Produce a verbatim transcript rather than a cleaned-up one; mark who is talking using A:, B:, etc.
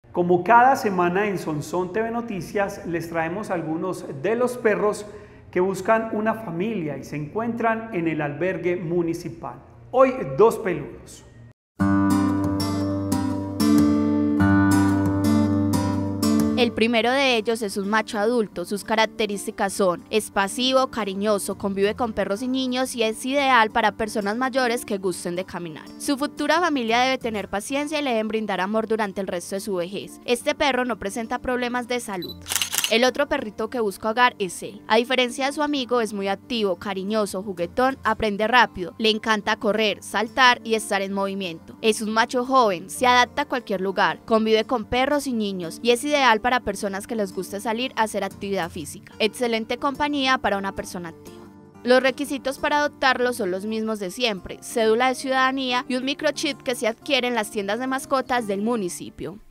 A: Como cada semana en Sonsón T V Noticias les traemos algunos de los perros que buscan una familia y se encuentran en el albergue municipal. Hoy dos peludos.
B: El primero de ellos es un macho adulto. Sus características son: es pasivo, cariñoso, convive con perros y niños y es ideal para personas mayores que gusten de caminar. Su futura familia debe tener paciencia y le deben brindar amor durante el resto de su vejez. Este perro no presenta problemas de salud. El otro perrito que busca hogar es él. A diferencia de su amigo, es muy activo, cariñoso, juguetón, aprende rápido, le encanta correr, saltar y estar en movimiento. Es un macho joven, se adapta a cualquier lugar, convive con perros y niños y es ideal para personas que les guste salir a hacer actividad física. Excelente compañía para una persona activa. Los requisitos para adoptarlo son los mismos de siempre: cédula de ciudadanía y un microchip que se adquiere en las tiendas de mascotas del municipio.